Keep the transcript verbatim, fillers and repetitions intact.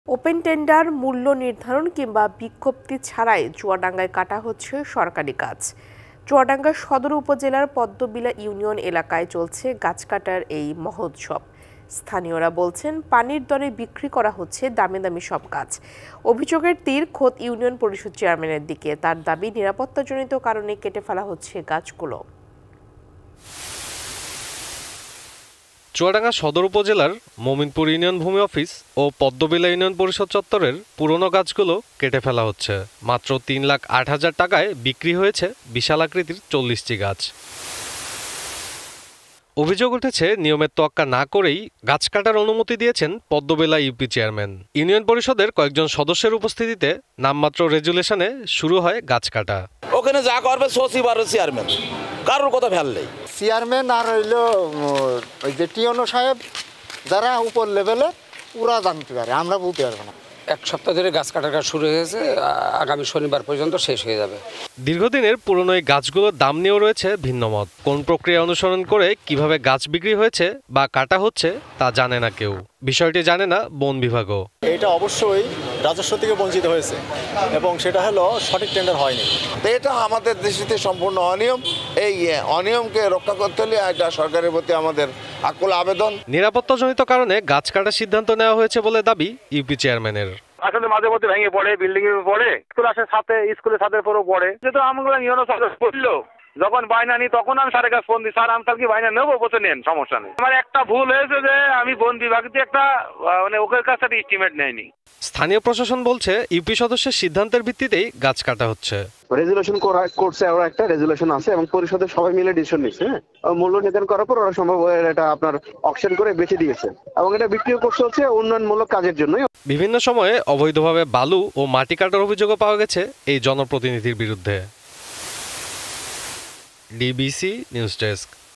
Open tender, মূল্য নির্ধারণ কিংবা বিজ্ঞপ্তি ছাড়াই চুয়াডাঙ্গায় কাটা হচ্ছে সরকারি গাছ। চুয়াডাঙ্গা সদর উপজেলার পদ্মবিলা ইউনিয়ন এলাকায় চলছে গাছ কাটার এই মহোৎসব। স্থানীয়রা বলছেন, পানির দরে বিক্রি করা হচ্ছে দামি দামি সব গাছ। অভিযোগের তীর খোদ ইউনিয়ন পরিষদ চেয়ারম্যানের দিকে। তার দাবি, নিরাপত্তাজনিত কারণে কেটে ফেলা হচ্ছে গাছগুলো। চুয়াডাঙ্গা সদর উপজেলার মোমিনপুর ইউনিয়ন ভূমি অফিস ও পদ্মবিলা ইউনিয়ন পরিষদ চত্বরের পুরনো গাছগুলো কেটে ফেলা হচ্ছে। মাত্র তিন লাখ আট হাজার টাকায় বিক্রি হয়েছে বিশাল আকৃতির চল্লিশটি গাছ। অভিযোগ উঠেছে, নিয়মের তোয়াক্কা না করেই গাছ কাটার অনুমতি দিয়েছেন পদ্মবিলা ইউপি চেয়ারম্যান। ইউনিয়ন পরিষদের কয়েকজন সদস্যের উপস্থিতিতে নামমাত্র রেজুলেশনে শুরু হয় গাছ কাটা। ওখানে যা করবে সচিব আর চেয়ারম্যান, কারোর কথা ভ্যাল নেই। চেয়ারম্যান আর হইল ওই যে টিওনো সাহেব, যারা উপর লেভেলে ওরা জানতে পারে, আমরা বলতে পারবো না। এক সপ্তাহ ধরে গাছ কাটার কাজ শুরু হয়েছে, আগামী শনিবার পর্যন্ত শেষ হয়ে যাবে। দীর্ঘদিনের পুরনো এই গাছগুলোর দাম নিয়েও রয়েছে ভিন্নমত। কোন প্রক্রিয়া অনুসরণ করে কিভাবে গাছ বিক্রি হয়েছে বা কাটা হচ্ছে তা জানে না কেউ। বিষয়টি জানে না বন বিভাগও। এটা অবশ্যই রাজস্ব থেকে বঞ্চিত হয়েছে এবং সেটা হলো সঠিক টেন্ডার হয়নি। এটা আমাদের দেশে সম্পূর্ণ অনিয়ম। এই অনিয়মকে রক্ষা করতে হলে এটা সরকারের প্রতি আমাদের আকুল আবেদন। নিরাপত্তাজনিত কারণে গাছ কাটার সিদ্ধান্ত নেওয়া হয়েছে বলে দাবি ইউপি চেয়ারম্যানের। আসলে মাঝে মধ্যে ভেঙে পড়ে, বিল্ডিং এ পড়ে, স্কুল আসে সাথে, স্কুলের সাথে পরেও পড়ে। যেহেতু আমরা ইউনো সদস্য করলো, যখন বাইনা নি তখন আমি স্যারের কাছে ফোন দিই, স্যার আমি কি বাইনা নেবো? বসে নেন, সমস্যা নেই। আমার একটা ভুল হয়েছে যে আমি বন বিভাগ দিয়ে একটা মানে ওদের কাছে একটা এস্টিমেট নেয়নি। স্থানীয় প্রশাসন বলছে, ইউপি সদস্যের সিদ্ধান্তের ভিত্তিতেই গাছ কাটা হচ্ছে। রেজুলেশন করা করছে, ওরা একটা রেজুলেশন আছে এবং পরিষদের সবাই মিলে ডিসিশন নিচ্ছে। হ্যাঁ, মূল্য নির্ধারণ করার পর ওরা সম্ভব এটা আপনার অকশন করে বেচে দিয়েছে এবং এটা বিক্রি করছে হচ্ছে উন্নয়নমূলক কাজের জন্য। বিভিন্ন সময়ে অবৈধভাবে বালু ও মাটি কাটার অভিযোগও পাওয়া গেছে এই জনপ্রতিনিধির বিরুদ্ধে। DBC news desk.